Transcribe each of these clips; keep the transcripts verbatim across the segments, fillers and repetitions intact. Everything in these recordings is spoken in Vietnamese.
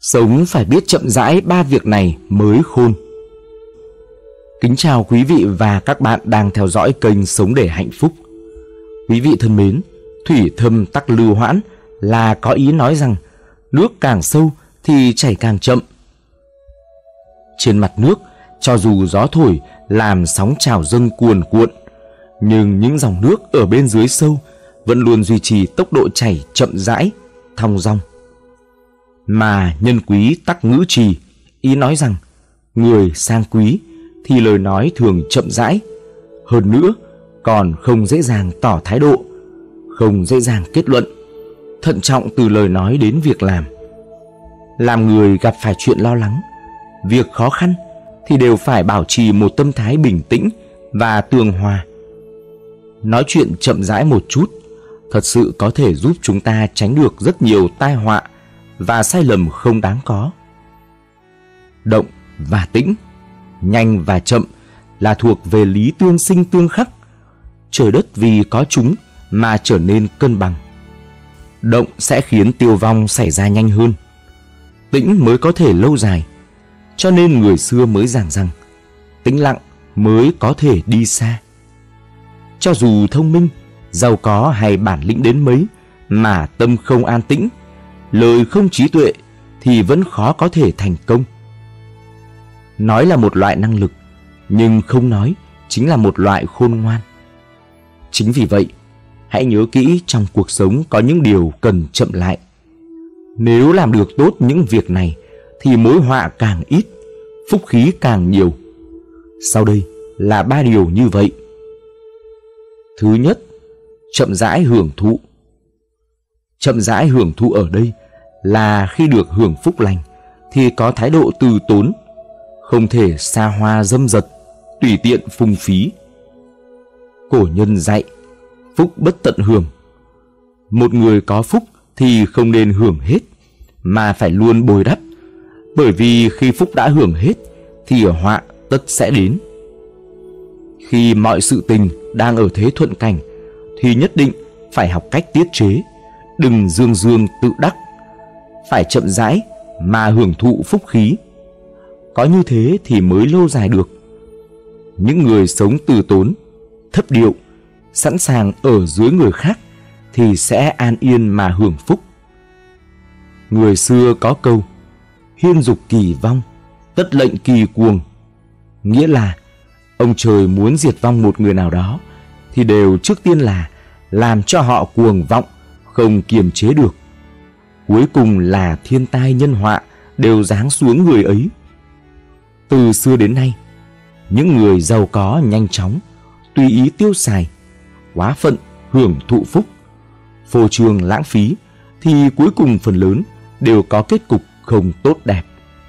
Sống phải biết chậm rãi ba việc này mới khôn. Kính chào quý vị và các bạn đang theo dõi kênh Sống để hạnh phúc. Quý vị thân mến, thủy thâm tắc lưu hoãn là có ý nói rằng nước càng sâu thì chảy càng chậm. Trên mặt nước, cho dù gió thổi làm sóng trào dâng cuồn cuộn, nhưng những dòng nước ở bên dưới sâu vẫn luôn duy trì tốc độ chảy chậm rãi, thong dong. Mà nhân quý tắc ngữ trì, ý nói rằng người sang quý thì lời nói thường chậm rãi, hơn nữa còn không dễ dàng tỏ thái độ, không dễ dàng kết luận, thận trọng từ lời nói đến việc làm. Làm người gặp phải chuyện lo lắng, việc khó khăn thì đều phải bảo trì một tâm thái bình tĩnh và tường hòa. Nói chuyện chậm rãi một chút thật sự có thể giúp chúng ta tránh được rất nhiều tai họa và sai lầm không đáng có. Động và tĩnh, nhanh và chậm là thuộc về lý tương sinh tương khắc. Trời đất vì có chúng mà trở nên cân bằng. Động sẽ khiến tiêu vong xảy ra nhanh hơn, tĩnh mới có thể lâu dài. Cho nên người xưa mới giảng rằng tĩnh lặng mới có thể đi xa. Cho dù thông minh, giàu có hay bản lĩnh đến mấy mà tâm không an tĩnh, lời không trí tuệ thì vẫn khó có thể thành công. Nói là một loại năng lực, nhưng không nói chính là một loại khôn ngoan. Chính vì vậy, hãy nhớ kỹ trong cuộc sống có những điều cần chậm lại. Nếu làm được tốt những việc này thì mối họa càng ít, phúc khí càng nhiều. Sau đây là ba điều như vậy. Thứ nhất, chậm rãi hưởng thụ. Chậm rãi hưởng thụ ở đây là khi được hưởng phúc lành thì có thái độ từ tốn, không thể xa hoa dâm dật, tùy tiện phung phí. Cổ nhân dạy, phúc bất tận hưởng. Một người có phúc thì không nên hưởng hết, mà phải luôn bồi đắp, bởi vì khi phúc đã hưởng hết thì họa tất sẽ đến. Khi mọi sự tình đang ở thế thuận cảnh thì nhất định phải học cách tiết chế, đừng dương dương tự đắc, phải chậm rãi mà hưởng thụ phúc khí. Có như thế thì mới lâu dài được. Những người sống từ tốn, thấp điệu, sẵn sàng ở dưới người khác thì sẽ an yên mà hưởng phúc. Người xưa có câu hiên dục kỳ vong, tất lệnh kỳ cuồng, nghĩa là ông trời muốn diệt vong một người nào đó thì đều trước tiên là làm cho họ cuồng vọng, không kiềm chế được. Cuối cùng là thiên tai nhân họa đều giáng xuống người ấy. Từ xưa đến nay, những người giàu có nhanh chóng, tùy ý tiêu xài, quá phận hưởng thụ phúc, phô trương lãng phí thì cuối cùng phần lớn đều có kết cục không tốt đẹp.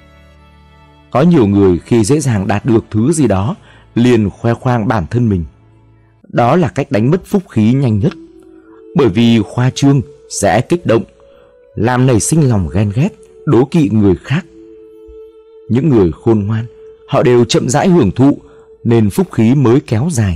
Có nhiều người khi dễ dàng đạt được thứ gì đó liền khoe khoang bản thân mình. Đó là cách đánh mất phúc khí nhanh nhất, bởi vì khoa trương sẽ kích động, làm nảy sinh lòng ghen ghét, đố kỵ người khác. Những người khôn ngoan, họ đều chậm rãi hưởng thụ nên phúc khí mới kéo dài.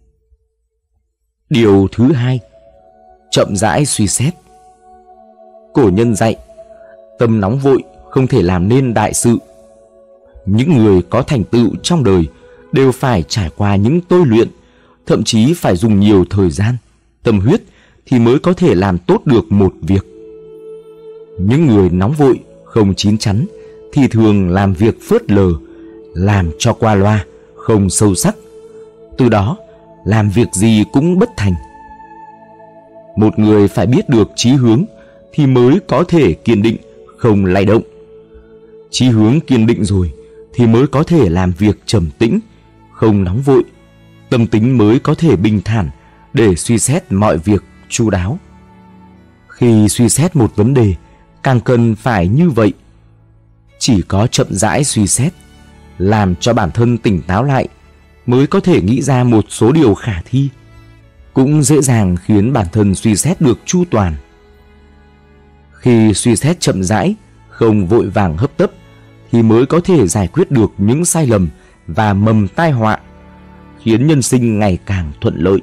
Điều thứ hai, chậm rãi suy xét. Cổ nhân dạy, tâm nóng vội không thể làm nên đại sự. Những người có thành tựu trong đời đều phải trải qua những tôi luyện, thậm chí phải dùng nhiều thời gian, tâm huyết thì mới có thể làm tốt được một việc. Những người nóng vội, không chín chắn thì thường làm việc phớt lờ, làm cho qua loa, không sâu sắc. Từ đó, làm việc gì cũng bất thành. Một người phải biết được chí hướng thì mới có thể kiên định, không lay động. Chí hướng kiên định rồi thì mới có thể làm việc trầm tĩnh, không nóng vội. Tâm tính mới có thể bình thản để suy xét mọi việc chu đáo. Khi suy xét một vấn đề, càng cần phải như vậy. Chỉ có chậm rãi suy xét, làm cho bản thân tỉnh táo lại, mới có thể nghĩ ra một số điều khả thi, cũng dễ dàng khiến bản thân suy xét được chu toàn. Khi suy xét chậm rãi, không vội vàng hấp tấp, thì mới có thể giải quyết được những sai lầm và mầm tai họa, khiến nhân sinh ngày càng thuận lợi.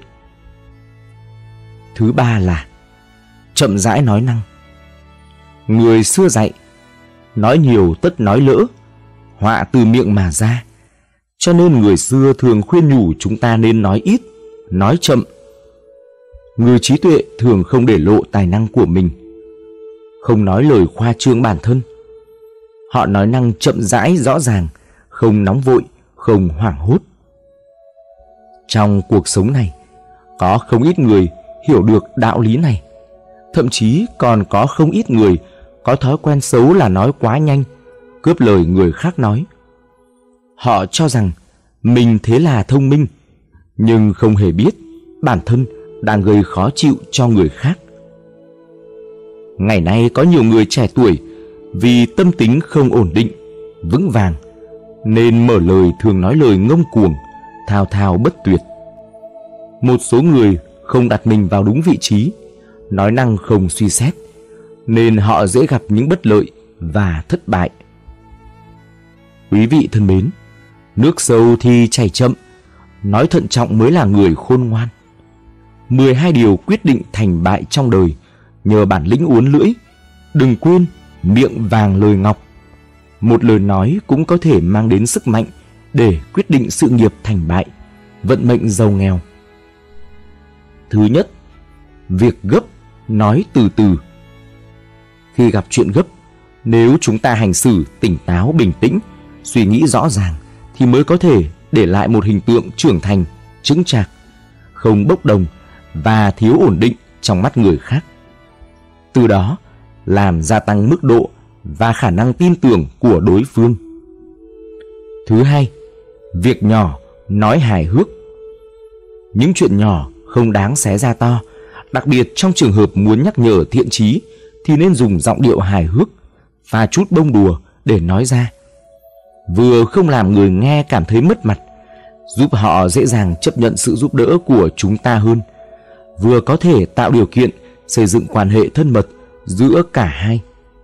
Thứ ba là chậm rãi nói năng. Người xưa dạy, nói nhiều tất nói lỡ, họa từ miệng mà ra. Cho nên người xưa thường khuyên nhủ chúng ta nên nói ít, nói chậm. Người trí tuệ thường không để lộ tài năng của mình, không nói lời khoa trương bản thân. Họ nói năng chậm rãi rõ ràng, không nóng vội, không hoảng hốt. Trong cuộc sống này, có không ít người hiểu được đạo lý này. Thậm chí còn có không ít người có thói quen xấu là nói quá nhanh, cướp lời người khác nói. Họ cho rằng mình thế là thông minh, nhưng không hề biết bản thân đang gây khó chịu cho người khác. Ngày nay có nhiều người trẻ tuổi vì tâm tính không ổn định, vững vàng, nên mở lời thường nói lời ngông cuồng, thao thao bất tuyệt. Một số người không đặt mình vào đúng vị trí, nói năng không suy xét, nên họ dễ gặp những bất lợi và thất bại. Quý vị thân mến, nước sâu thì chảy chậm, nói thận trọng mới là người khôn ngoan. mười hai điều quyết định thành bại trong đời nhờ bản lĩnh uốn lưỡi. Đừng quên, miệng vàng lời ngọc. Một lời nói cũng có thể mang đến sức mạnh để quyết định sự nghiệp thành bại, vận mệnh giàu nghèo. Thứ nhất, việc gấp nói từ từ. Khi gặp chuyện gấp, nếu chúng ta hành xử tỉnh táo bình tĩnh, suy nghĩ rõ ràng thì mới có thể để lại một hình tượng trưởng thành, chững chạc, không bốc đồng và thiếu ổn định trong mắt người khác. Từ đó làm gia tăng mức độ và khả năng tin tưởng của đối phương. Thứ hai, việc nhỏ nói hài hước. Những chuyện nhỏ không đáng xé ra to, đặc biệt trong trường hợp muốn nhắc nhở thiện chí thì nên dùng giọng điệu hài hước, pha chút bông đùa để nói ra. Vừa không làm người nghe cảm thấy mất mặt, giúp họ dễ dàng chấp nhận sự giúp đỡ của chúng ta hơn, vừa có thể tạo điều kiện xây dựng quan hệ thân mật giữa cả hai.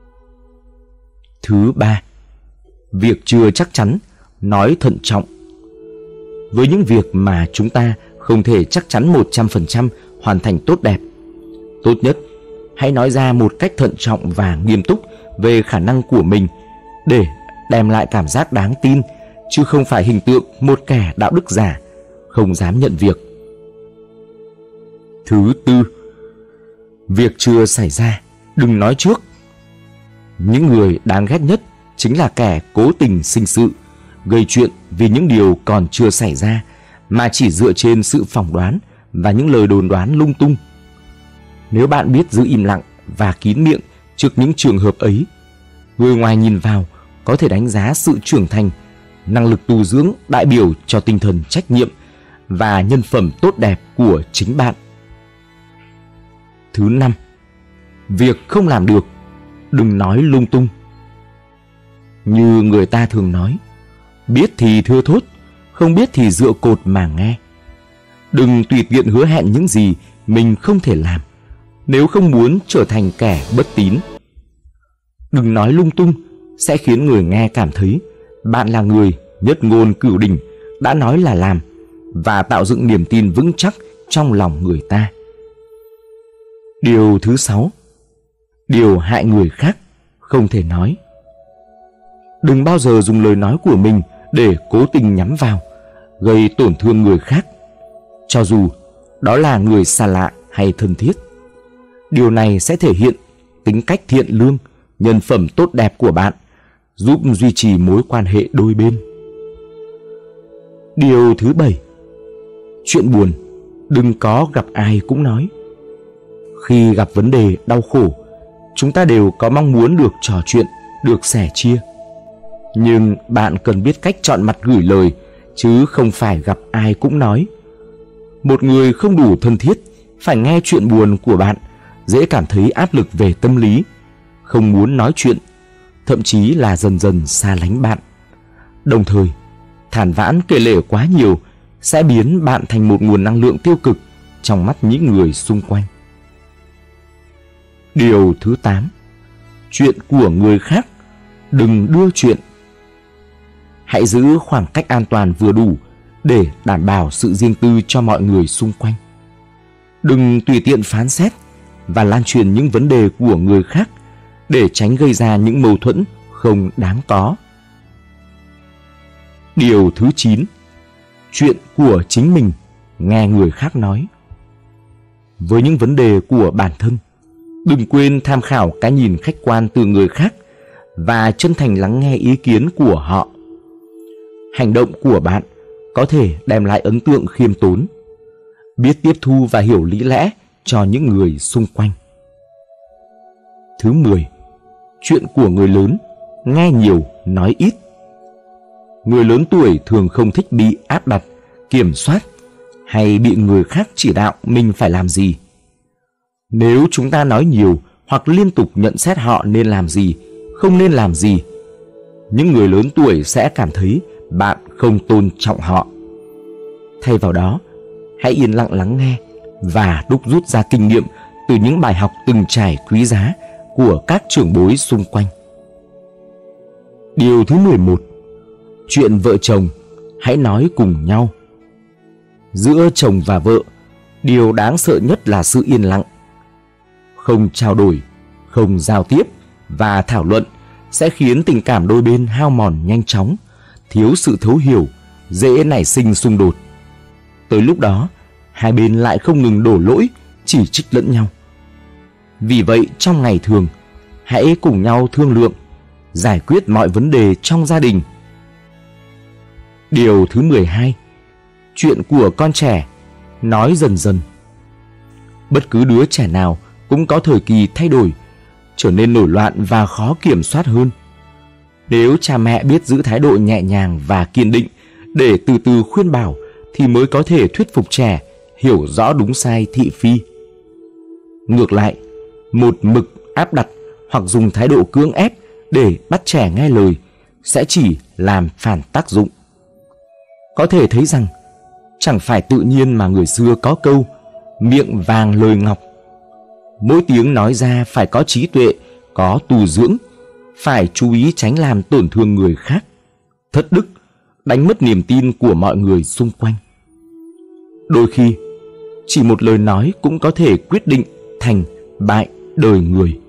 Thứ ba, việc chưa chắc chắn nói thận trọng. Với những việc mà chúng ta không thể chắc chắn một trăm phần trăm hoàn thành tốt đẹp, tốt nhất hãy nói ra một cách thận trọng và nghiêm túc về khả năng của mình để đem lại cảm giác đáng tin, chứ không phải hình tượng một kẻ đạo đức giả, không dám nhận việc. Thứ tư, việc chưa xảy ra đừng nói trước. Những người đáng ghét nhất chính là kẻ cố tình sinh sự, gây chuyện vì những điều còn chưa xảy ra, mà chỉ dựa trên sự phỏng đoán và những lời đồn đoán lung tung. Nếu bạn biết giữ im lặng và kín miệng trước những trường hợp ấy, người ngoài nhìn vào có thể đánh giá sự trưởng thành, năng lực tu dưỡng đại biểu cho tinh thần trách nhiệm và nhân phẩm tốt đẹp của chính bạn. Thứ năm, việc không làm được đừng nói lung tung. Như người ta thường nói, biết thì thưa thốt, không biết thì dựa cột mà nghe. Đừng tùy tiện hứa hẹn những gì mình không thể làm, nếu không muốn trở thành kẻ bất tín. Đừng nói lung tung sẽ khiến người nghe cảm thấy bạn là người nhất ngôn cửu đình, đã nói là làm, và tạo dựng niềm tin vững chắc trong lòng người ta. Điều thứ sáu, điều hại người khác không thể nói. Đừng bao giờ dùng lời nói của mình để cố tình nhắm vào, gây tổn thương người khác, cho dù đó là người xa lạ hay thân thiết. Điều này sẽ thể hiện tính cách thiện lương, nhân phẩm tốt đẹp của bạn, giúp duy trì mối quan hệ đôi bên. Điều thứ bảy, chuyện buồn đừng có gặp ai cũng nói. Khi gặp vấn đề đau khổ, chúng ta đều có mong muốn được trò chuyện, được sẻ chia. Nhưng bạn cần biết cách chọn mặt gửi lời, chứ không phải gặp ai cũng nói. Một người không đủ thân thiết phải nghe chuyện buồn của bạn dễ cảm thấy áp lực về tâm lý, không muốn nói chuyện, thậm chí là dần dần xa lánh bạn. Đồng thời, than vãn kể lể quá nhiều sẽ biến bạn thành một nguồn năng lượng tiêu cực trong mắt những người xung quanh. Điều thứ tám, chuyện của người khác đừng đưa chuyện. Hãy giữ khoảng cách an toàn vừa đủ để đảm bảo sự riêng tư cho mọi người xung quanh. Đừng tùy tiện phán xét và lan truyền những vấn đề của người khác để tránh gây ra những mâu thuẫn không đáng có. Điều thứ chín, chuyện của chính mình nghe người khác nói. Với những vấn đề của bản thân, đừng quên tham khảo cái nhìn khách quan từ người khác và chân thành lắng nghe ý kiến của họ. Hành động của bạn có thể đem lại ấn tượng khiêm tốn, biết tiếp thu và hiểu lý lẽ cho những người xung quanh. Thứ mười, chuyện của người lớn, nghe nhiều, nói ít. Người lớn tuổi thường không thích bị áp đặt, kiểm soát hay bị người khác chỉ đạo mình phải làm gì. Nếu chúng ta nói nhiều hoặc liên tục nhận xét họ nên làm gì, không nên làm gì, những người lớn tuổi sẽ cảm thấy bạn không tôn trọng họ. Thay vào đó, hãy yên lặng lắng nghe và đúc rút ra kinh nghiệm từ những bài học từng trải quý giá của các trưởng bối xung quanh. Điều thứ mười một, chuyện vợ chồng, hãy nói cùng nhau. Giữa chồng và vợ, điều đáng sợ nhất là sự yên lặng. Không trao đổi, không giao tiếp và thảo luận sẽ khiến tình cảm đôi bên hao mòn nhanh chóng, thiếu sự thấu hiểu, dễ nảy sinh xung đột. Tới lúc đó, hai bên lại không ngừng đổ lỗi, chỉ trích lẫn nhau. Vì vậy, trong ngày thường, hãy cùng nhau thương lượng, giải quyết mọi vấn đề trong gia đình. Điều thứ mười hai, chuyện của con trẻ, nói dần dần. Bất cứ đứa trẻ nào cũng có thời kỳ thay đổi, trở nên nổi loạn và khó kiểm soát hơn. Nếu cha mẹ biết giữ thái độ nhẹ nhàng và kiên định để từ từ khuyên bảo thì mới có thể thuyết phục trẻ hiểu rõ đúng sai thị phi. Ngược lại, một mực áp đặt hoặc dùng thái độ cưỡng ép để bắt trẻ nghe lời sẽ chỉ làm phản tác dụng. Có thể thấy rằng chẳng phải tự nhiên mà người xưa có câu miệng vàng lời ngọc. Mỗi tiếng nói ra phải có trí tuệ, có tu dưỡng, phải chú ý tránh làm tổn thương người khác, thất đức, đánh mất niềm tin của mọi người xung quanh. Đôi khi, chỉ một lời nói cũng có thể quyết định thành bại đời người.